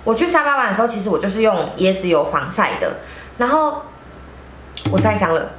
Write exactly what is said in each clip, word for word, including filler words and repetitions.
我去沙巴玩的时候，其实我就是用椰子油防晒的，然后我晒伤了。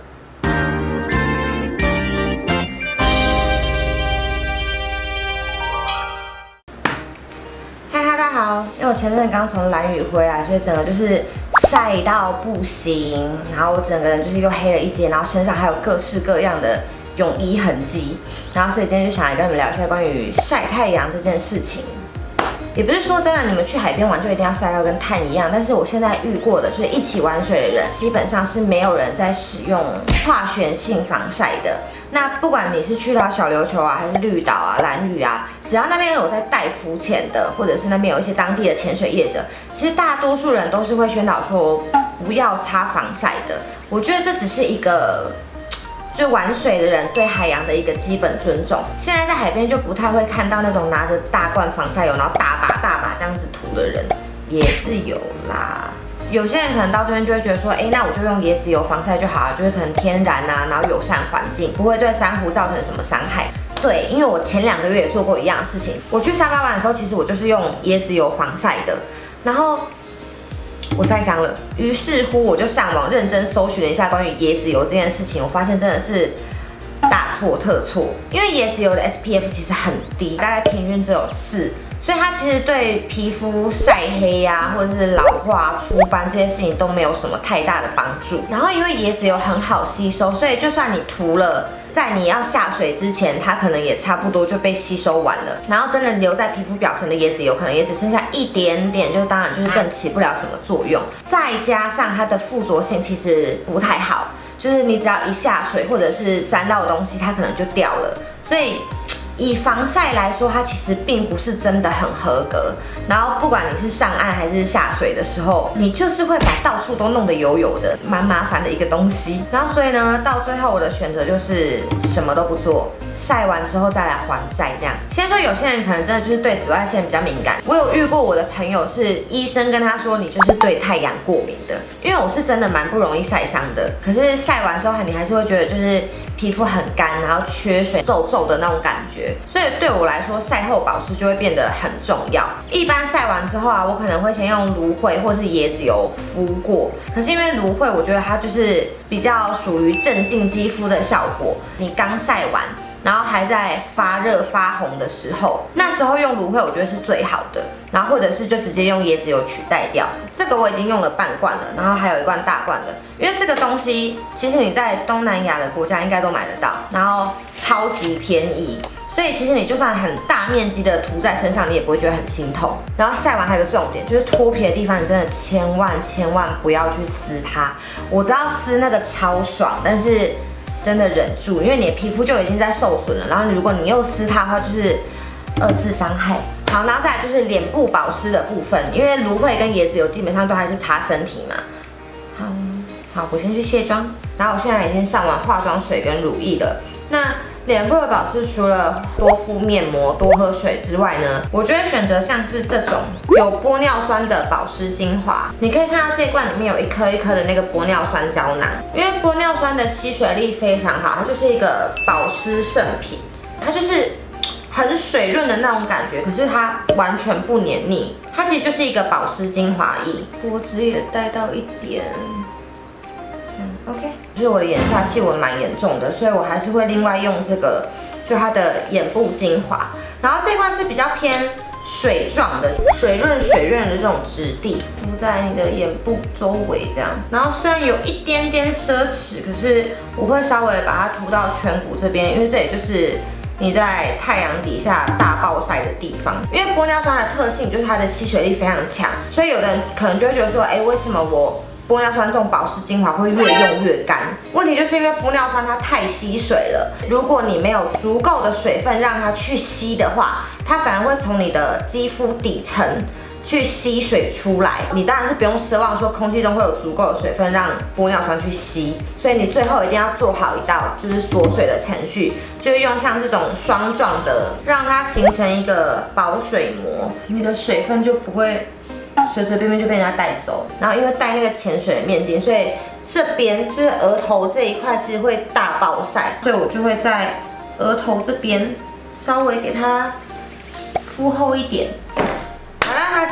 嗨嗨，大家好，因为我前阵子刚从兰屿回来，所以整个就是晒到不行，然后我整个人就是又黑了一截，然后身上还有各式各样的泳衣痕迹，然后所以今天就想来跟你们聊一下关于晒太阳这件事情。也不是说真的，你们去海边玩就一定要晒到跟碳一样，但是我现在遇过的，就是一起玩水的人，基本上是没有人在使用化学性防晒的。那不管你是去到小琉球啊，还是绿岛啊、兰屿啊，只要那边有在带浮潜的，或者是那边有一些当地的潜水业者，其实大多数人都是会宣导说不要擦防晒的。我觉得这只是一个。就玩水的人对海洋的一个基本尊重。现在在海边就不太会看到那种拿着大罐防晒油，然后大把大把这样子涂的人，也是有啦。有些人可能到这边就会觉得说，哎、欸，那我就用椰子油防晒就好了，就是可能天然啊，然后友善环境，不会对珊瑚造成什么伤害。对，因为我前两个月也做过一样的事情。我去沙巴玩的时候，其实我就是用椰子油防晒的，然后。我晒伤了，于是乎我就上网认真搜寻了一下关于椰子油这件事情，我发现真的是大错特错。因为椰子油的 S P F 其实很低，大概平均只有四，所以它其实对皮肤晒黑呀、啊，或者是老化、出斑这些事情都没有什么太大的帮助。然后因为椰子油很好吸收，所以就算你涂了。在你要下水之前，它可能也差不多就被吸收完了，然后真的留在皮肤表层的椰子油可能也只剩下一点点，就当然就是更起不了什么作用。再加上它的附着性其实不太好，就是你只要一下水或者是沾到的东西，它可能就掉了。所以以防晒来说，它其实并不是真的很合格。然后不管你是上岸还是下水的时候，你就是会把到处都弄得油油的，蛮麻烦的一个东西。然后所以呢，到最后我的选择就是什么都不做，晒完之后再来还债这样。先说有些人可能真的就是对紫外线比较敏感，我有遇过我的朋友是医生跟他说你就是对太阳过敏的，因为我是真的蛮不容易晒伤的，可是晒完之后你还是会觉得就是。皮肤很干，然后缺水、皱皱的那种感觉，所以对我来说，晒后保湿就会变得很重要。一般晒完之后啊，我可能会先用芦荟或是椰子油敷过。可是因为芦荟，我觉得它就是比较属于镇静肌肤的效果。你刚晒完，然后还在发热发红的时候，那时候用芦荟我觉得是最好的。然后或者是就直接用椰子油取代掉。这个我已经用了半罐了，然后还有一罐大罐的。因为这个东西其实你在东南亚的国家应该都买得到，然后超级便宜，所以其实你就算很大面积的涂在身上，你也不会觉得很心痛。然后晒完还有个重点，就是脱皮的地方，你真的千万千万不要去撕它。我知道撕那个超爽，但是真的忍住，因为你的皮肤就已经在受损了，然后如果你又撕它的话，就是二次伤害。好，然后再来就是脸部保湿的部分，因为芦荟跟椰子油基本上都还是擦身体嘛。好，好，我先去卸妆，然后我现在已经上完化妆水跟乳液了。那脸部的保湿除了多敷面膜、多喝水之外呢，我就会选择像是这种有玻尿酸的保湿精华。你可以看到这一罐里面有一颗一颗的那个玻尿酸胶囊，因为玻尿酸的吸水力非常好，它就是一个保湿圣品，它就是很水润的那种感觉，可是它完全不黏腻，它其实就是一个保湿精华液。脖子也带到一点。嗯 ，OK， 就是我的眼下细纹蛮严重的，所以我还是会另外用这个，就它的眼部精华。然后这块是比较偏水状的，水润水润的这种质地，涂在你的眼部周围这样子。然后虽然有一点点奢侈，可是我会稍微把它涂到颧骨这边，因为这里就是你在太阳底下大暴晒的地方。因为玻尿酸的特性就是它的吸水力非常强，所以有的人可能就会觉得说，哎，为什么我玻尿酸这种保湿精华会越用越干？问题就是因为玻尿酸它太吸水了，如果你没有足够的水分让它去吸的话，它反而会从你的肌肤底层去吸水出来。你当然是不用奢望说空气中会有足够的水分让玻尿酸去吸，所以你最后一定要做好一道就是锁水的程序，就是用像这种霜状的，让它形成一个保水膜，你的水分就不会随随便便就被人家带走。然后因为带那个潜水的面巾，所以这边就是额头这一块其实会大暴晒，所以我就会在额头这边稍微给它敷厚一点。好啦，那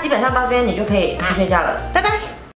基本上到这边你就可以去睡觉了，拜拜。